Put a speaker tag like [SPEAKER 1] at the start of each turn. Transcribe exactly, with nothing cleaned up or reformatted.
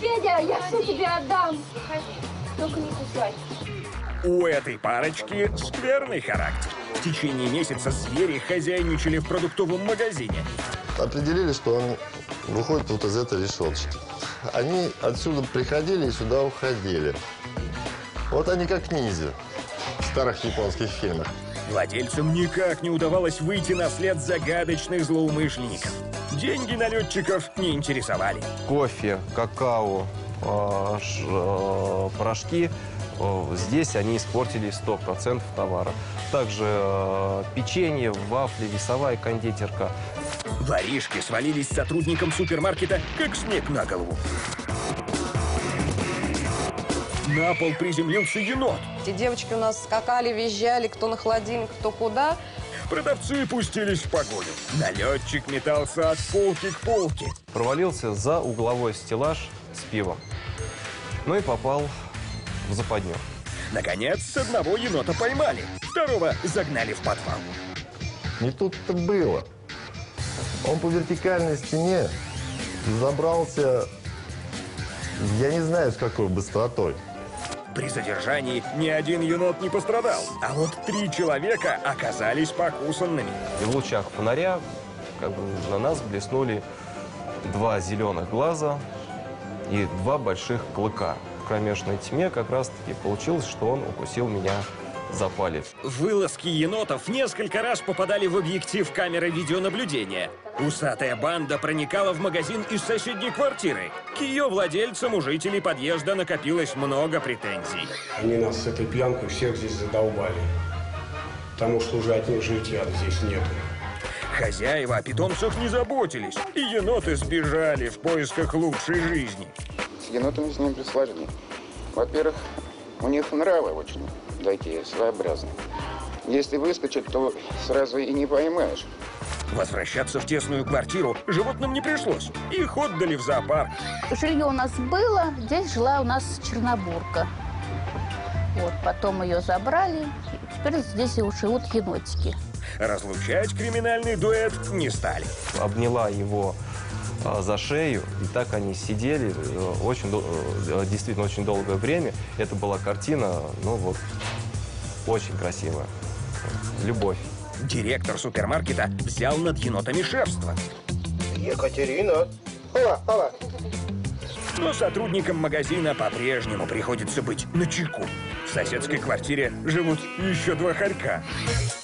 [SPEAKER 1] Федя, я все тебе отдам. Только не кусай.
[SPEAKER 2] У этой парочки скверный характер. В течение месяца звери хозяйничали в продуктовом магазине.
[SPEAKER 3] Определили, что он выходит вот из этой решеточки. Они отсюда приходили и сюда уходили. Вот они как ниндзя в старых японских фильмах.
[SPEAKER 2] Владельцам никак не удавалось выйти на след загадочных злоумышленников. Деньги налетчиков не интересовали.
[SPEAKER 4] Кофе, какао, э, ш, э, порошки. Э, здесь они испортили сто процентов товара. Также э, печенье, вафли, весовая кондитерка.
[SPEAKER 2] Воришки свалились сотрудникам супермаркета, как снег на голову. На пол приземлился енот.
[SPEAKER 5] Эти девочки у нас скакали, визжали, кто на холодильник, кто куда.
[SPEAKER 2] Продавцы пустились в погоню. Налетчик метался от полки к полке.
[SPEAKER 4] Провалился за угловой стеллаж с пивом. Ну и попал в западню.
[SPEAKER 2] Наконец, одного енота поймали. Второго загнали в подвал.
[SPEAKER 3] Не тут-то было. Он по вертикальной стене забрался, я не знаю, с какой быстротой.
[SPEAKER 2] При задержании ни один енот не пострадал, а вот три человека оказались покусанными.
[SPEAKER 4] И в лучах фонаря как бы на нас блеснули два зеленых глаза и два больших клыка. В кромешной тьме как раз-таки получилось, что он укусил меня за палец.
[SPEAKER 2] Вылазки енотов несколько раз попадали в объектив камеры видеонаблюдения. Усатая банда проникала в магазин из соседней квартиры. К ее владельцам у жителей подъезда накопилось много претензий.
[SPEAKER 6] Они нас с этой пьянкой всех здесь задолбали. Потому что уже от них житья здесь нету.
[SPEAKER 2] Хозяева о питомцах не заботились, и еноты сбежали в поисках лучшей жизни.
[SPEAKER 7] С енотами с ним присложнее. Во-первых, у них нравы очень такие своеобразные. Если выскочит, то сразу и не поймаешь.
[SPEAKER 2] Возвращаться в тесную квартиру животным не пришлось. Их отдали в зоопарк.
[SPEAKER 1] Жилье у нас было, здесь жила у нас чернобурка. Вот, потом ее забрали, теперь здесь и живут енотики.
[SPEAKER 2] Разлучать криминальный дуэт не стали.
[SPEAKER 4] Обняла его а, за шею, и так они сидели э, очень, э, действительно очень долгое время. Это была картина, ну вот, очень красивая. Любовь.
[SPEAKER 2] Директор супермаркета взял над енотами шефство.
[SPEAKER 6] Екатерина! Ала, ала.
[SPEAKER 2] Но сотрудникам магазина по-прежнему приходится быть начеку. В соседской квартире живут еще два хорька.